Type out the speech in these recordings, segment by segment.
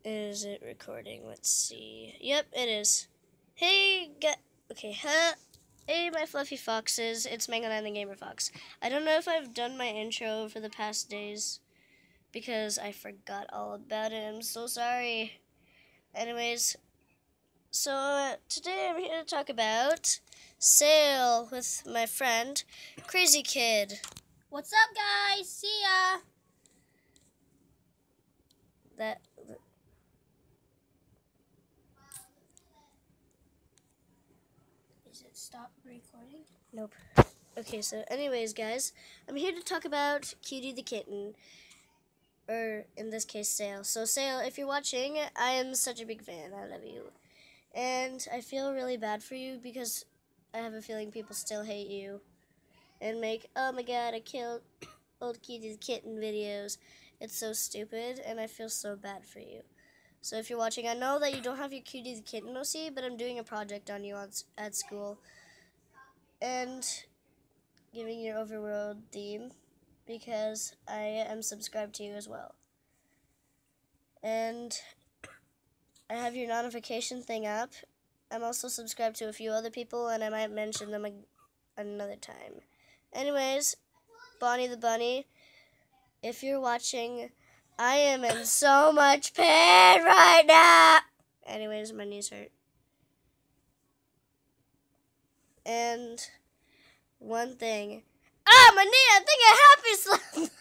Is it recording? Let's see. Yep, it is. Hey, okay, hey, my fluffy foxes. It's Mango9 the Gamer Fox. I don't know if I've done my intro for the past days because I forgot all about it. I'm so sorry. Anyways, so today I'm here to talk about Sail with my friend, Crazy Kid. What's up, guys? See ya! That Is it stop recording? Nope. Okay, so anyways, guys, I'm here to talk about Cutie the Kitten, or in this case, Sail. So, Sail, if you're watching, I am such a big fan. I love you. And I feel really bad for you because I have a feeling people still hate you and make, oh my god, I killed old Cutie the Kitten videos. It's so stupid, and I feel so bad for you. So if you're watching, I know that you don't have your Cutie the Kitten OC, but I'm doing a project on you at school. And giving your overworld theme because I am subscribed to you as well. And I have your notification thing up. I'm also subscribed to a few other people, and I might mention them another time. Anyways, Bonnie the Bunny, if you're watching, I am in so much pain right now. Anyways, my knees hurt. And one thing. Ah, my knee! I think I happy slept.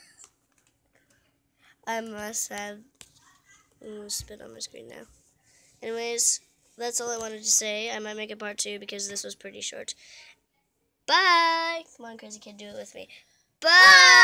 I'm sad. I'm gonna spit on my screen now. Anyways, that's all I wanted to say. I might make a part 2 because this was pretty short. Bye! Come on, Crazy Kid, do it with me. Bye!